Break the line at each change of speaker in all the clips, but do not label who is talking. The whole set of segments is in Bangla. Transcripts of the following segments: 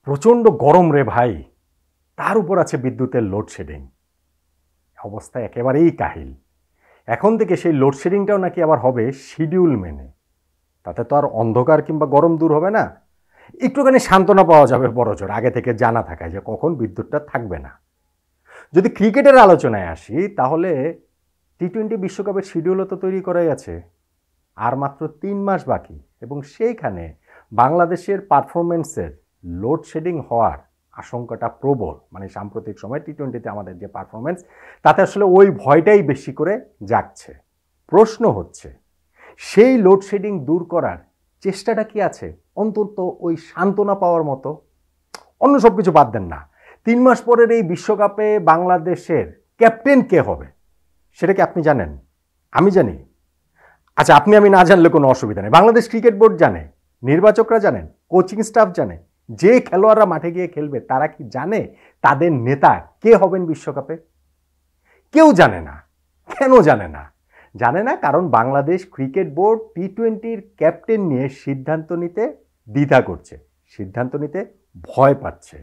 প্রচণ্ড গরম রে ভাই, তার উপর আছে বিদ্যুতের লোডশেডিং। অবস্থা একেবারেই কাহিল। এখন থেকে সেই লোডশেডিংটাও নাকি আবার হবে শিডিউল মেনে। তাতে তো আর অন্ধকার কিংবা গরম দূর হবে না, একটুখানি সান্ত্বনা পাওয়া যাবে বড়জোর আগে থেকে জানা থাকায় যে কখন বিদ্যুৎটা থাকবে না। যদি ক্রিকেটের আলোচনায় আসি, তাহলে টি-20 বিশ্বকাপের শিডিউলও তো তৈরি করাই আছে, আর মাত্র 3 মাস বাকি। এবং সেইখানে বাংলাদেশের পারফরমেন্সের লোডশেডিং হওয়ার আশঙ্কাটা প্রবল। মানে সাম্প্রতিক সময় টি-20তে আমাদের যে পারফরমেন্স, তাতে আসলে ওই ভয়টাই বেশি করে জাগছে। প্রশ্ন হচ্ছে, সেই লোডশেডিং দূর করার চেষ্টাটা কি আছে? অন্তত ওই সান্ত্বনা পাওয়ার মতো। অন্য সব কিছু বাদ দেন না, 3 মাস পরের এই বিশ্বকাপে বাংলাদেশের ক্যাপ্টেন কে হবে সেটা কি আপনি জানেন? আমি জানি। আচ্ছা, আপনি আমি না জানলে কোনো অসুবিধা নেই। বাংলাদেশ ক্রিকেট বোর্ড জানে, নির্বাচকরা জানেন, কোচিং স্টাফ জানে, যে খেলোয়াড়রা মাঠে গিয়ে খেলবে তারা কি জানে তাদের নেতা কে হবেন বিশ্বকাপে? কেউ জানে না। কেন জানে না? জানে না কারণ বাংলাদেশ ক্রিকেট বোর্ড টি-20-র ক্যাপ্টেন নিয়ে সিদ্ধান্ত নিতে দ্বিধা করছে, সিদ্ধান্ত নিতে ভয় পাচ্ছে।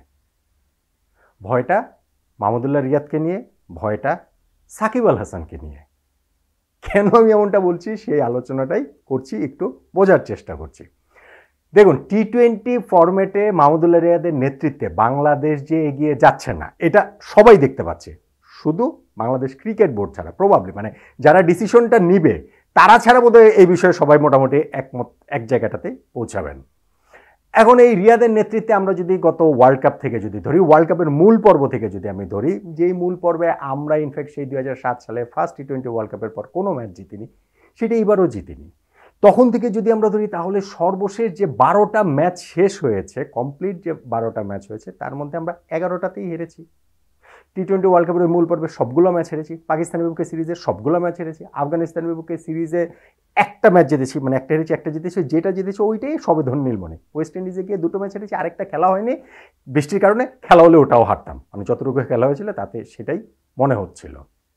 ভয়টা মাহমুদুল্লাহ রিয়াদকে নিয়ে, ভয়টা সাকিব আল হাসানকে নিয়ে। কেন আমি এমনটা বলছি সেই আলোচনাটাই করছি, একটু বোঝার চেষ্টা করছি। দেখুন, টি-20 ফরম্যাটে মাহমুদুল্লাহ রিয়াদের নেতৃত্বে বাংলাদেশ যে এগিয়ে যাচ্ছে না, এটা সবাই দেখতে পাচ্ছে, শুধু বাংলাদেশ ক্রিকেট বোর্ড ছাড়া। প্রবাবলি মানে যারা ডিসিশনটা নিবে তারা ছাড়া বোধহয় এই বিষয়ে সবাই মোটামুটি একমত, এক জায়গাটাতে পৌঁছাবেন। এখন এই রিয়াদের নেতৃত্বে আমরা যদি গত ওয়ার্ল্ড কাপ থেকে যদি ধরি, ওয়ার্ল্ড কাপের মূল পর্ব থেকে যদি আমি ধরি, যেই মূল পর্বে আমরা ইনফ্যাক্ট সেই 2007 সালে ফার্স্ট টি-20 ওয়ার্ল্ড কাপের পর কোনো ম্যাচ জিতিনি, সেটা এইবারও জিতিনি। তখন থেকে যদি আমরা ধরি, তাহলে সর্বশেষ যে 12টা ম্যাচ শেষ হয়েছে, কমপ্লিট যে 12টা ম্যাচ হয়েছে, তার মধ্যে আমরা 11টাতেই হেরেছি। টি-20 ওয়ার্ল্ড কাপের মূল পর্বে সবগুলো ম্যাচ হেরেছি, পাকিস্তানের বিপক্ষে সিরিজে সবগুলো ম্যাচ হেরেছি, আফগানিস্তানের বিপক্ষে সিরিজে একটা ম্যাচ জিতেছি, মানে একটা হেরেছি, একটা জিতেছি, যেটা জিতেছি ওইটাই সবে ধন নীলমণি। ওয়েস্ট ইন্ডিজে গিয়ে 2টো ম্যাচ হেরেছি, আরেকটা খেলা হয়নি বৃষ্টির কারণে, খেলা হলে ওটাও হারতাম। আমি যতটুকু খেলা হয়েছিল তাতে সেটাই মনে হচ্ছিল।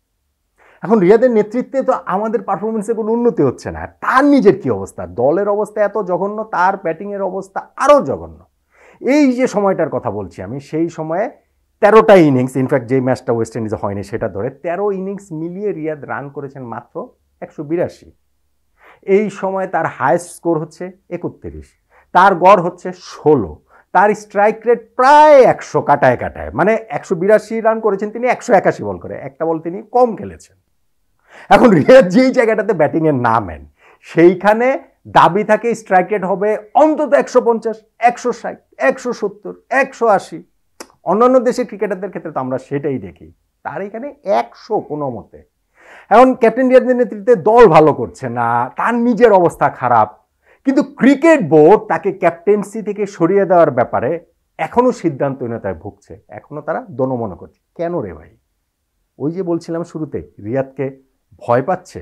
এখন রিয়াদের নেতৃত্বে তো আমাদের পারফরমেন্সে কোনো উন্নতি হচ্ছে না। তার নিজের কি অবস্থা, দলের অবস্থা এত জঘন্য, তার ব্যাটিংয়ের অবস্থা আরও জঘন্য। এই যে সময়টার কথা বলছি আমি, সেই সময়ে 13টা ইনিংস, ইনফ্যাক্ট যে ম্যাচটা ওয়েস্ট ইন্ডিজে হয়নি সেটা ধরে 13 ইনিংস মিলিয়ে রিয়াদ রান করেছেন মাত্র 182। এই সময় তার হাইয়েস্ট স্কোর হচ্ছে 31, তার গড় হচ্ছে 16, তার স্ট্রাইক রেট প্রায় 100 কাটায় কাটায়। মানে 182 রান করেছেন তিনি 181 বল করে, একটা বল তিনি কম খেলেছেন। এখন রিয়াদ যেই জায়গাটাতে ব্যাটিংয়ে নামেন, সেইখানে দাবি থাকে স্ট্রাইক রেট হবে অন্তত 150, 160, 170, 180। অন্যান্য দেশের ক্রিকেটারদের ক্ষেত্রে তো আমরা সেটাই দেখি, তার এখানে 100 কোনো মতে। এখন ক্যাপ্টেন রিয়াদের নেতৃত্বে দল ভালো করছে না, তার নিজের অবস্থা খারাপ, কিন্তু ক্রিকেট বোর্ড তাকে ক্যাপ্টেন্সি থেকে সরিয়ে দেওয়ার ব্যাপারে এখনো সিদ্ধান্তহীনতায় ভুগছে, এখনো তারা দোনমনো করছে। কেন রে ভাই? ওই যে বলছিলাম শুরুতে, রিয়াদকে ভয় পাচ্ছে।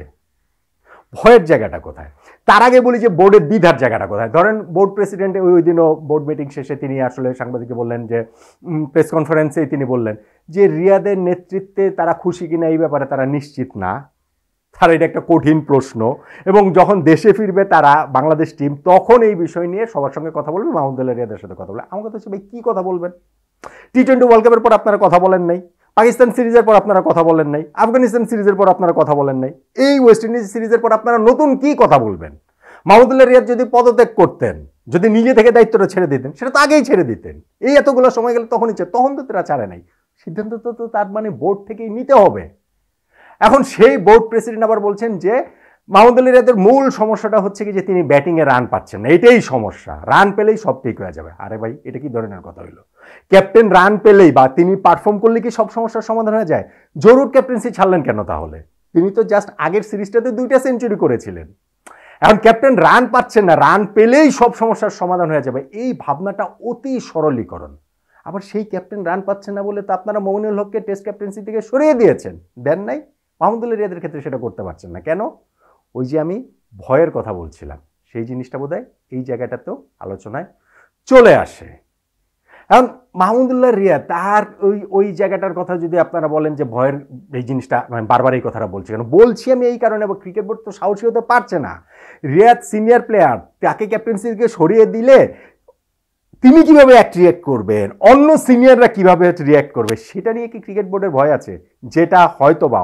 ভয়ের জায়গাটা কোথায়? তার আগে বলি যে বোর্ডের দ্বিধার জায়গাটা কোথায়। ধরেন বোর্ড প্রেসিডেন্ট ওই দিনও বোর্ড মিটিং শেষে তিনি আসলে সাংবাদিককে বললেন যে, প্রেস কনফারেন্সেই তিনি বললেন যে রিয়াদের নেতৃত্বে তারা খুশি কিনা এই ব্যাপারে তারা নিশ্চিত না, তার এটা একটা কঠিন প্রশ্ন। এবং যখন দেশে ফিরবে তারা বাংলাদেশ টিম, তখন এই বিষয় নিয়ে সবার সঙ্গে কথা বলবে, মাহমুদুল্লাহ রিয়াদের সাথে কথা বলবে। আমার কথা হচ্ছে ভাই, কী কথা বলবেন? টি-20 ওয়ার্ল্ড কাপের পর আপনারা কথা বলেন নাই, পাকিস্তান সিরিজের পর আপনারা কথা বলেন নাই, আফগানিস্তান সিরিজের পর আপনারা কথা বলেন নাই, এই ওয়েস্ট ইন্ডিজ সিরিজের পর আপনারা নতুন কি কথা বলবেন? মাহমুদুল্লাহ রিয়াদ যদি পদত্যাগ করতেন, যদি নিজে থেকে দায়িত্বটা ছেড়ে দিতেন, সেটা তো আগেই ছেড়ে দিতেন। এই এতগুলো সময় গেলে তখনই তখন তো তারা ছাড়ে নাই। সিদ্ধান্ত তো তার মানে বোর্ড থেকেই নিতে হবে। এখন সেই বোর্ড প্রেসিডেন্ট আবার বলছেন যে মাহমুদুল্লাহ রিয়াদের মূল সমস্যাটা হচ্ছে কি যে তিনি ব্যাটিংয়ে রান পাচ্ছেন না, এটাই সমস্যা, রান পেলেই সব ঠিক হয়ে যাবে। আরে ভাই, এটা কি ধরনের কথা হইলো? ক্যাপ্টেন রান পেলেই বা তিনি পারফর্ম করলে কি সব সমস্যার সমাধান হয়ে যায়? জরুর ক্যাপ্টেন্সি ছাড়লেন কেন তাহলে? তিনি তো জাস্ট আগের সিরিজটাতে 2টা সেঞ্চুরি করেছিলেন। এখন ক্যাপ্টেন রান পাচ্ছেন না, রান পেলেই সব সমস্যার সমাধান হয়ে যাবে, এই ভাবনাটা অতি সরলীকরণ। আবার সেই ক্যাপ্টেন রান পাচ্ছেন না বলে তো আপনারা মমিনুল হককে টেস্ট ক্যাপ্টেন্সি থেকে সরিয়ে দিয়েছেন, দেন নাই? মাহমুদুল্লাহ রিয়াদের ক্ষেত্রে সেটা করতে পারছেন না কেন? ওই যে আমি ভয়ের কথা বলছিলাম, সেই জিনিসটা বোধহয় এই জায়গাটাতেও আলোচনায় চলে আসে। এখন মাহমুদুল্লাহ রিয়াদ তার ওই জায়গাটার কথা যদি আপনারা বলেন যে ভয়ের এই জিনিসটা, আমি বারবার এই কথাটা বলছি কেন? বলছি আমি এই কারণে, ক্রিকেট বোর্ড তো সাহসী হতে পারছে না। রিয়াদ সিনিয়র প্লেয়ার, তাকে ক্যাপ্টেন্সি থেকে সরিয়ে দিলে তিনি কিভাবে রিয়াক্ট করবেন, অন্য সিনিয়ররা কিভাবে রিয়াক্ট করবে, সেটা নিয়ে কি ক্রিকেট বোর্ডের ভয় আছে? যেটা হয়তোবা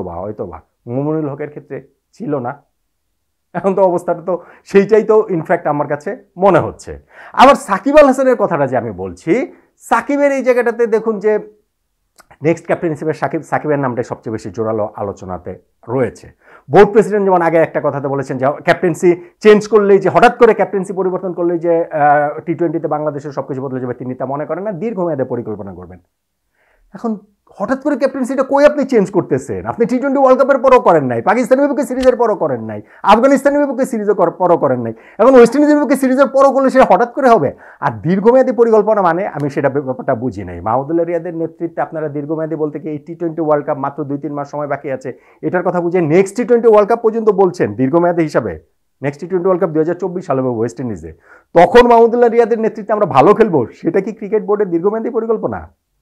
মোমিনুল হকের ক্ষেত্রে ছিল না। এখন তো অবস্থাটা তো সেইটাই তো ইনফ্যাক্ট আমার কাছে মনে হচ্ছে। আবার সাকিব আল হাসানের কথাটা যে আমি বলছি, সাকিবের এই জায়গাটাতে দেখুন যে নেক্সট ক্যাপ্টেন হিসেবে সাকিবের নামটাই সবচেয়ে বেশি জোরালো আলোচনাতে রয়েছে। বোর্ড প্রেসিডেন্ট যেমন আগে একটা কথাতে বলেছেন যে ক্যাপ্টেন্সি চেঞ্জ করলেই, যে হঠাৎ করে ক্যাপ্টেন্সি পরিবর্তন করলেই যে টি-20তে বাংলাদেশের সবকিছু বদলে যাবে, তিনি তা মনে করেন না, দীর্ঘমেয়াদে পরিকল্পনা করবেন। এখন হঠাৎ করে ক্যাপ্টেন্সিটা কই আপনি চেঞ্জ করতেছেন? আপনি টি-20 ওয়ার্ল্ড কাপের পরও করেন নাই, পাকিস্তানের বিপক্ষে সিরিজের পরও করেন নাই, আফগানিস্তানের বিপক্ষে সিরিজের পরও করেন নাই, এখন ওয়েস্ট ইন্ডিজের বিপক্ষে সিরিজের পরও করলে সেটা হঠাৎ করে হবে? আর দীর্ঘমেয়াদী পরিকল্পনা মানে আমি সেটা ব্যাপারটা বুঝি নাই। মাহমুদুল্লাহ রিয়াদের নেতৃত্বে আপনারা দীর্ঘমেয়াদী বলতে কি এই টি-20 ওয়ার্ল্ড কাপ মাত্র 2-3 মাস সময় বাকি আছে, এটার কথা বুঝে নেক্সট টি-20 ওয়ার্ল্ড কাপ পর্যন্ত বলছেন দীর্ঘমেয়াদী হিসাবে। নেক্সট টি-20 ওয়ার্ল্ড কাপ 2024 সালে হবে ওয়েস্ট ইন্ডিজে, তখন মাহমুদুল্লাহ রিয়াদের নেতৃত্বে আমরা ভালো খেলবো, সেটা কি ক্রিকেট বোর্ডের দীর্ঘমেয়াদী পরিকল্পনা?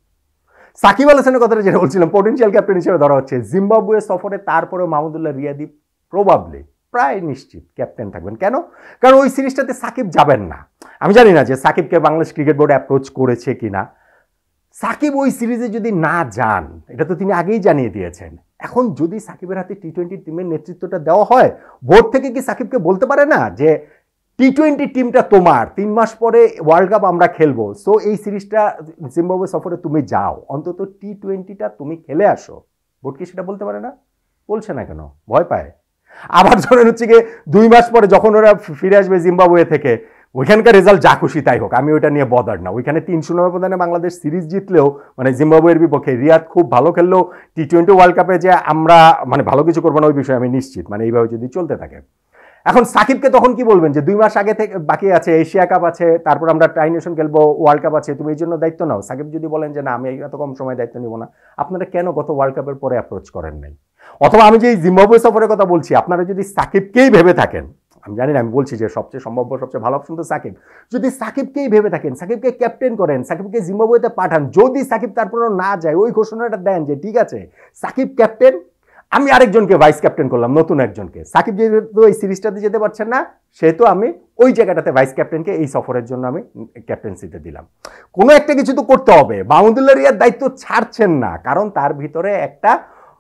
সাকিব আল হাসানের কথাটা যেটা বলছিলাম, পটেনশিয়াল ক্যাপ্টেন হিসেবে ধরা হচ্ছে জিম্বাবুয়ে সফরে, তারপরে মাহমুদুল্লাহ রিয়াদি প্রবাবলি প্রায় নিশ্চিত ক্যাপ্টেন থাকবেন। কেন? কারণ ওই সিরিজটাতে সাকিব যাবেন না। আমি জানি না যে সাকিবকে বাংলাদেশ ক্রিকেট বোর্ড অ্যাপ্রোচ করেছে কিনা। সাকিব ওই সিরিজে যদি না যান, এটা তো তিনি আগেই জানিয়ে দিয়েছেন। এখন যদি সাকিবের হাতে টি-20 টিমের নেতৃত্বটা দেওয়া হয়, বোর্ড থেকে কি সাকিবকে বলতে পারে না যে টি-20 টিমটা তোমার, 3 মাস পরে ওয়ার্ল্ড কাপ আমরা খেলবো, সো এই সিরিজটা জিম্বাবুয়ে সফরে তুমি যাও, অন্তত টি-20টা তুমি খেলে আসো? বোর্ড কি সেটা বলতে পারে না? বলছে না কেন? ভয় পায়। আবার ধরেন হচ্ছে গিয়ে 2 মাস পরে যখন ওরা ফিরে আসবে জিম্বাবুয়ে থেকে, ওইখানকার রেজাল্ট যা খুশি তাই হোক, আমি ওইটা নিয়ে বদার না। ওইখানে 3-0 ব্যবধানে বাংলাদেশ সিরিজ জিতলেও, মানে জিম্বাবুয়ের বিপক্ষে রিয়াদ খুব ভালো খেললেও, টি-20 ওয়ার্ল্ড কাপে যে আমরা মানে ভালো কিছু করবো না ওই বিষয়ে আমি নিশ্চিত, মানে এইভাবে যদি চলতে থাকে। এখন সাকিবকে তখন কি বলবেন যে 2 মাস আগে থেকে বাকি আছে, এশিয়া কাপ আছে, তারপর আমরা ট্রাই নেশন খেলবো, ওয়ার্ল্ড কাপ আছে, তুমি এই জন্য দায়িত্ব নাও। সাকিব যদি বলেন যে না আমি এত কম সময় দায়িত্ব নিব না, আপনারা কেন গত ওয়ার্ল্ড কাপের পরে অ্যাপ্রোচ করেন নাই? অথবা আমি যে এই জিম্বাবুয়ে সফরের কথা বলছি, আপনারা যদি সাকিবকেই ভেবে থাকেন, আমি জানি না, আমি বলছি যে সবচেয়ে সম্ভাব্য সবচেয়ে ভালো অপশন তো সাকিব, যদি সাকিবকেই ভেবে থাকেন, সাকিবকে ক্যাপ্টেন করেন, সাকিবকে জিম্বাবুয়েতে পাঠান, যদি সাকিব তারপরও না যায়, ওই ঘোষণাটা দেন যে ঠিক আছে সাকিব ক্যাপ্টেন, আমি আরেকজনকে ভাইস ক্যাপ্টেন করলাম, নতুন একজনকে। সাকিব যেহেতু এই সিরিজটাতে যেতে পারছেন না, সেহেতু আমি ওই জায়গাটাতে ভাইস ক্যাপ্টেনকে এই সফরের জন্য আমি ক্যাপ্টেন্সিতে দিলাম। কোনো একটা কিছু তো করতে হবে। মাহমুদুল্লাহ রিয়াদ দায়িত্ব ছাড়ছেন না, কারণ তার ভিতরে একটা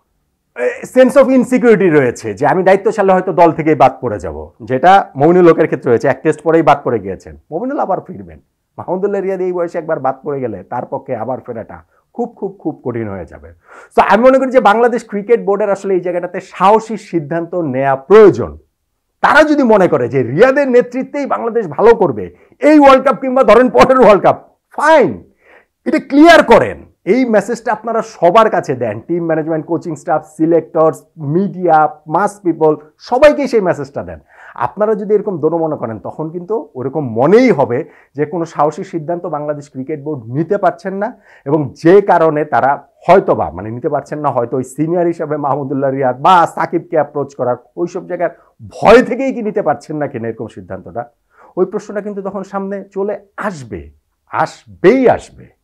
সেন্স অফ ইনসিকিউরিটি রয়েছে যে আমি দায়িত্ব ছাড়লে হয়তো দল থেকেই বাদ পড়ে যাব, যেটা মমিনুল হকের ক্ষেত্রে হয়েছে। এক টেস্ট পরেই বাদ পড়ে গিয়েছেন, মমিনুল আবার ফিরবেন। মাহমুদুল্লাহ রিয়াদ এই বয়সে একবার বাদ পড়ে গেলে তার পক্ষে আবার ফেরাটা খুব খুব খুব কঠিন হয়ে যাবে। তো আমি মনে করি যে বাংলাদেশ ক্রিকেট বোর্ডের আসলে এই জায়গাটাতে সাহসী সিদ্ধান্ত নেওয়া প্রয়োজন। তারা যদি মনে করে যে রিয়াদের নেতৃত্বেই বাংলাদেশ ভালো করবে এই ওয়ার্ল্ড কাপ কিংবা ধরেন পরের ওয়ার্ল্ড কাপ, ফাইন, এটা ক্লিয়ার করেন। এই মেসেজটা আপনারা সবার কাছে দেন, team management, coaching staff, selectors, media, mass people, সবাইকে সেই মেসেজটা দেন। আপনারা যদি এরকম দোনো মনে করেন, তখন কিন্তু ওরকম মনেই হবে যে কোনো সাহসী সিদ্ধান্ত বাংলাদেশ ক্রিকেট বোর্ড নিতে পারছেন না, এবং যে কারণে তারা হয়তোবা মানে নিতে পারছেন না, হয়তো ওই সিনিয়র হিসাবে মাহমুদুল্লাহ রিয়াদ বা সাকিবকে অ্যাপ্রোচ করার ওইসব জায়গার ভয় থেকেই কি নিতে পারছেন না কিনা এরকম সিদ্ধান্তটা, ওই প্রশ্নটা কিন্তু তখন সামনে চলে আসবে, আসবেই আসবে।